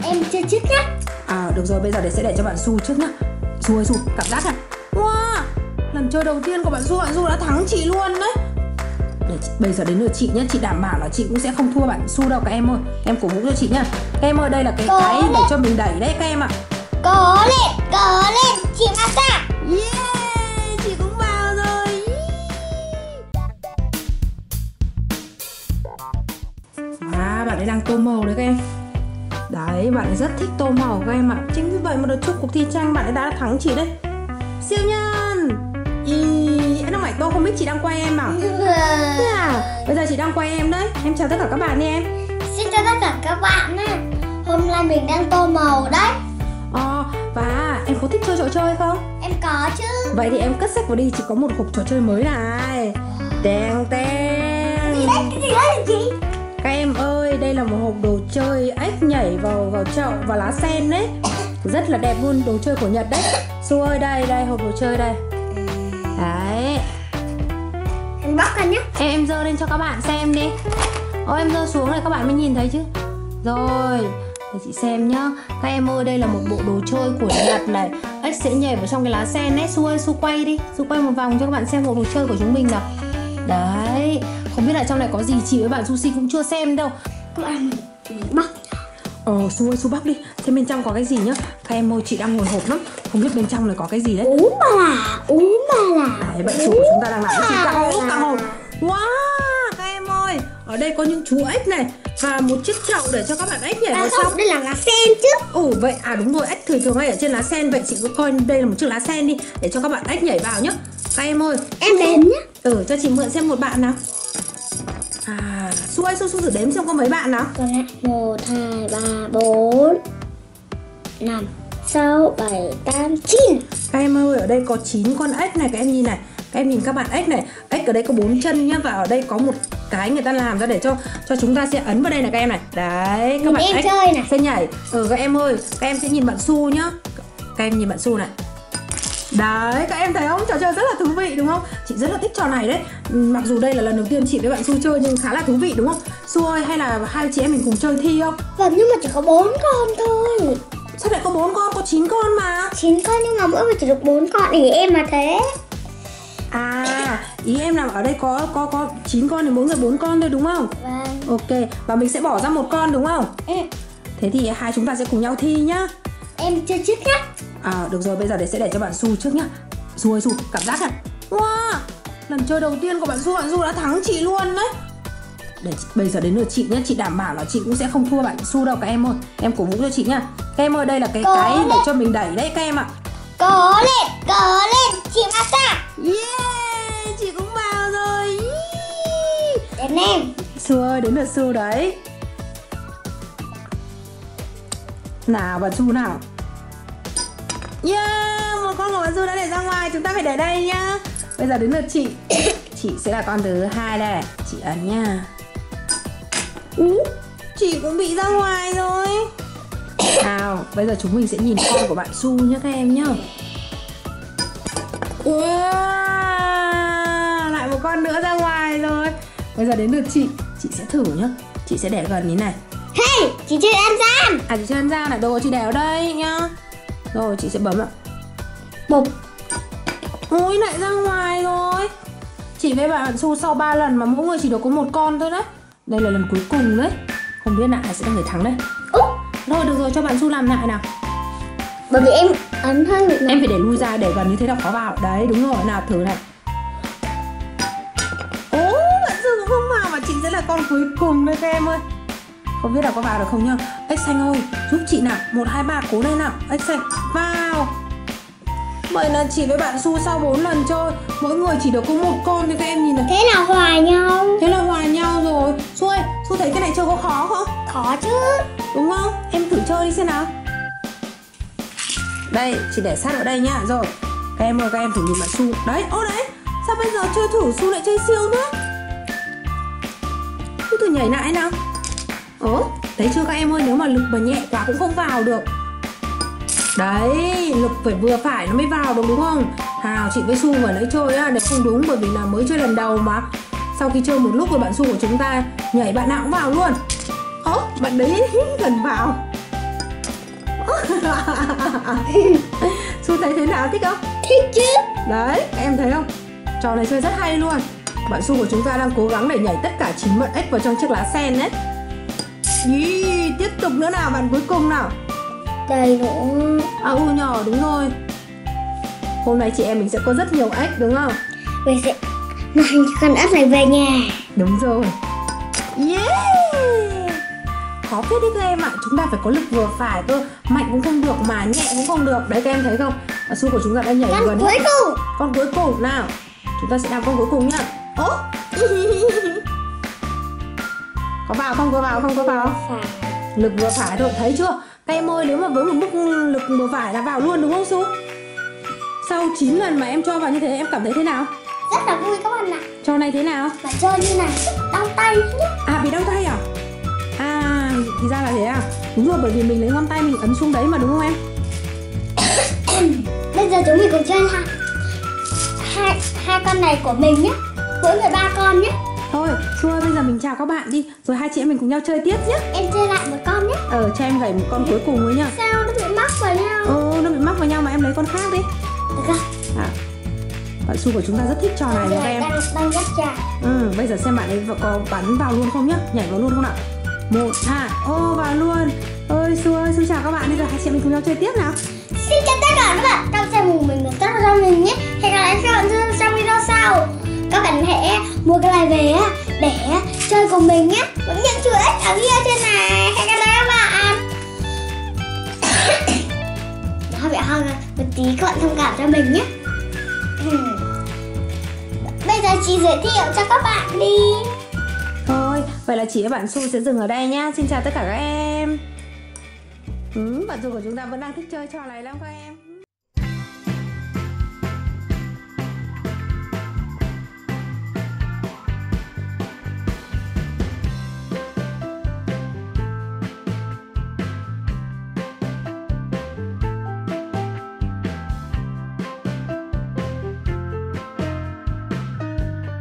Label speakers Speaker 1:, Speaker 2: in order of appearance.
Speaker 1: Em chơi trước nhá.
Speaker 2: Được rồi, bây giờ sẽ để cho bạn Su trước nhá. Su ơi Su, cảm giác này. Wow, lần chơi đầu tiên của bạn Su đã thắng chị luôn đấy. Bây giờ đến lượt chị nhá, chị đảm bảo là chị cũng sẽ không thua bạn Su đâu các em ơi. Em cổ vũ cho chị nhá. Các em ơi, đây là cái để cho mình đẩy đấy các em ạ.
Speaker 1: Cố lên, chị Masa.
Speaker 2: Yeah, chị cũng vào rồi. Bạn ấy đang tô màu đấy các em. Đấy, bạn ấy rất thích tô màu các em ạ. Chính vì vậy mà đợt trước cuộc thi tranh bạn ấy đã thắng chị đấy. Siêu nhân. Em đang phải tô không biết chị đang quay em à? Bây giờ chị đang quay em đấy. Em chào tất cả các bạn đi em.
Speaker 1: Xin chào tất cả các bạn nha. Hôm nay mình đang tô màu đấy.
Speaker 2: Và em có thích chơi trò chơi không?
Speaker 1: Em có chứ.
Speaker 2: Vậy thì em cất sách vào đi, chị có một hộp trò chơi mới này. Teng teng.
Speaker 1: Cái gì đấy chị?
Speaker 2: Các em ơi, đây là một hộp đồ chơi ếch nhảy vào chậu và lá sen đấy. Rất là đẹp luôn, đồ chơi của Nhật đấy. Su ơi, đây hộp đồ chơi đây. Đấy.
Speaker 1: Em bóc ra nhé.
Speaker 2: Em giơ lên cho các bạn xem đi. Em giơ xuống này các bạn mới nhìn thấy chứ. Rồi, để chị xem nhá. Các em ơi, đây là một bộ đồ chơi của Nhật này. Ếch sẽ nhảy vào trong cái lá sen đấy. Su ơi, Su quay đi. Su quay một vòng cho các bạn xem bộ đồ chơi của chúng mình nào. Đấy. Không biết là trong này có gì, chị với bạn Sushi cũng chưa xem đâu.
Speaker 1: Các bạn bóc.
Speaker 2: Su ơi, Su bóc đi. Xem bên trong có cái gì nhá. Các em ơi, chị đang hồi hộp lắm. Không biết bên trong này có cái gì đấy.
Speaker 1: Úm ba là.
Speaker 2: Đấy, bạn chủ của chúng ta đang làm cái gì cả hộp. Wow, các em ơi, ở đây có những chú ếch này và một chiếc chậu để cho các bạn ếch nhảy vào trong.
Speaker 1: Đây là lá sen chứ.
Speaker 2: Vậy đúng rồi, ếch thường hay ở trên lá sen. Vậy chị cứ coi đây là một chiếc lá sen đi để cho các bạn ếch nhảy vào nhá. Các em ơi,
Speaker 1: em đếm nhá.
Speaker 2: Cho chị mượn xem một bạn nào. Su ơi, Su thử đếm xem có mấy bạn nào.
Speaker 1: Còn lại 1, 2, 3, 4, 5, 6, 7, 8, 9.
Speaker 2: Các em ơi, ở đây có 9 con ếch này, các em nhìn này. Các em nhìn các bạn ếch này. Ếch ở đây có 4 chân nhá. Và ở đây có một cái người ta làm ra để cho chúng ta sẽ ấn vào đây này các em này. Đấy, các bạn ếch sẽ nhảy. Các em ơi, các em sẽ nhìn bạn Su nhá. Các em nhìn bạn Su này. Đấy, các em thấy không? Trò chơi rất là thú vị đúng không? Chị rất là thích trò này đấy. Mặc dù đây là lần đầu tiên chị với bạn Su chơi nhưng khá là thú vị đúng không? Su ơi, hay là hai chị em mình cùng chơi thi không?
Speaker 1: Vâng, nhưng mà chỉ có 4 con thôi.
Speaker 2: Sao lại có 4 con? Có 9 con mà.
Speaker 1: 9 con nhưng mà mỗi người chỉ được 4 con. Ý em mà thế.
Speaker 2: Ý em là ở đây có 9 con thì mỗi người 4 con thôi đúng không?
Speaker 1: Vâng.
Speaker 2: Ok, và mình sẽ bỏ ra một con đúng không? Thế thì hai chúng ta sẽ cùng nhau thi nhá.
Speaker 1: Em chơi trước nhá.
Speaker 2: Được rồi, bây giờ sẽ để cho bạn Su trước nhá. Su ơi Su, cảm giác này. Wow, lần chơi đầu tiên của bạn Su đã thắng chị luôn đấy. Bây giờ đến lượt chị nhá, chị đảm bảo là chị cũng sẽ không thua bạn Su đâu các em ơi. Em cổ vũ cho chị nhá. Các em ơi, đây là cái để cho mình đẩy đấy các em ạ.
Speaker 1: Cố lên, chị Masa.
Speaker 2: Yeah, chị cũng vào rồi.
Speaker 1: Đến em.
Speaker 2: Su ơi, đến lượt Su đấy. Nào bạn Su nào. Yeah, một con của bạn Su đã để ra ngoài. Chúng ta phải để đây nhá. Bây giờ đến lượt chị. Chị sẽ là con thứ 2 đây. Chị ấn nha. Chị cũng bị ra ngoài rồi. Nào, bây giờ chúng mình sẽ nhìn con của bạn Su nhá các em nhá. Wow, lại một con nữa ra ngoài rồi. Bây giờ đến lượt chị. Chị sẽ thử nhá. Chị sẽ để gần như này.
Speaker 1: Hey, chị chơi ăn gian.
Speaker 2: Chị chơi ăn gian này, đồ chị để ở đây nhá. Rồi chị sẽ bấm ạ.
Speaker 1: Bụp.
Speaker 2: Ôi, lại ra ngoài rồi. Chị với bạn Su sau 3 lần mà mỗi người chỉ được có một con thôi đấy. Đây là lần cuối cùng đấy. Không biết là ai sẽ là người thắng đây. Rồi, được rồi, cho bạn Su làm lại nào.
Speaker 1: Bởi vì em ấn hơi bị.
Speaker 2: Em phải để lui ra để gần như thế là khó vào. Đấy, đúng rồi, nào thử này. Bạn Su cũng không vào mà chị sẽ là con cuối cùng đây các em ơi. Không biết là có vào được không nhá. Ếch xanh ơi, giúp chị nào. 1, 2, 3, cố lên nào. Ếch xanh, vào. Vậy là chị với bạn Su sau 4 lần chơi, mỗi người chỉ được có một con thì các em nhìn này.
Speaker 1: Thế là hòa nhau.
Speaker 2: Thế là hòa nhau rồi. Su ơi, Su thấy cái này chơi có khó không?
Speaker 1: Khó chứ.
Speaker 2: Đúng không? Em thử chơi đi xem nào. Đây, chị để sát ở đây nhá. Rồi, các em ơi, các em thử nhìn bạn Su. Đấy, đấy. Sao bây giờ chơi thử Su lại chơi siêu nữa? Su thử nhảy lại nào. Thấy chưa các em ơi, nếu mà lực mà nhẹ quá cũng không vào được. Đấy, lực phải vừa phải nó mới vào được đúng không? Chị với Su vừa nãy chơi á, đấy không đúng bởi vì là mới chơi lần đầu mà. Sau khi chơi một lúc rồi bạn Su của chúng ta nhảy bạn nào cũng vào luôn. Bạn đấy gần vào. Su thấy thế nào, thích không?
Speaker 1: Thích chứ.
Speaker 2: Đấy, các em thấy không? Trò này chơi rất hay luôn. Bạn Su của chúng ta đang cố gắng để nhảy tất cả 9 mận ếch vào trong chiếc lá sen đấy. Tiếp tục nữa nào, bạn cuối cùng nào.
Speaker 1: Đây nữa.
Speaker 2: Nhỏ, đúng rồi. Hôm nay chị em mình sẽ có rất nhiều ếch đúng không?
Speaker 1: Mình sẽ mang con ếch này về nhà.
Speaker 2: Đúng rồi. Khó phết đấy các em ạ. Chúng ta phải có lực vừa phải cơ. Mạnh cũng không được mà nhẹ cũng không được. Đấy các em thấy không? Su của chúng ta đã nhảy gần.
Speaker 1: Cuối cùng.
Speaker 2: Con cuối cùng nào. Chúng ta sẽ làm con cuối cùng nhá. Có vào không? Có vào không? Có vào không? Lực vừa phải thôi, thấy chưa? Các em ơi, nếu mà với một mức lực vừa phải là vào luôn đúng không Su? Sau 9 lần mà em cho vào như thế em cảm thấy thế nào?
Speaker 1: Rất là vui các bạn ạ.
Speaker 2: Trò này thế nào?
Speaker 1: Mà chơi như này đau tay nhé.
Speaker 2: Bị đau tay à? Thì ra là thế à? Đúng rồi, bởi vì mình lấy ngón tay mình ấn xuống đấy mà đúng không em?
Speaker 1: Bây giờ chúng mình cùng chơi hai con này của mình nhé. Mỗi người 3 con nhé.
Speaker 2: Thôi, Su ơi, bây giờ mình chào các bạn đi. Rồi hai chị em mình cùng nhau chơi tiếp nhé.
Speaker 1: Em chơi lại một con nhé.
Speaker 2: Cho em gảy một con cuối cùng với nhá.
Speaker 1: Sao nó bị mắc vào nhau?
Speaker 2: Nó bị mắc vào nhau mà em lấy con khác đi.
Speaker 1: Được không?
Speaker 2: Bạn Su của chúng ta rất thích trò này nha các em.
Speaker 1: Đang dắt ra.
Speaker 2: Bây giờ xem bạn ấy có bắn vào luôn không nhá. Nhảy vào luôn không nào. 1, 2, vào luôn. Su ơi, Su chào các bạn. Bây giờ hai chị em mình cùng nhau chơi tiếp nào.
Speaker 1: Xin chào tất cả các bạn. Trong xem cùng mình tất cả mình nhé. Hẹn gặp lại các bạn trong video sau. Các bạn hãy mua cái này về để chơi cùng mình nhé. Những chuỗi ếch ở kia trên này. Hẹn gặp lại các bạn. Nó bị ho một tí, các bạn thông cảm cho mình nhé. Bây giờ chị giới thiệu cho các bạn đi.
Speaker 2: Thôi, vậy là chị và bạn Su sẽ dừng ở đây nhá. Xin chào tất cả các em. Bạn Su của chúng ta vẫn đang thích chơi trò này lắm các em.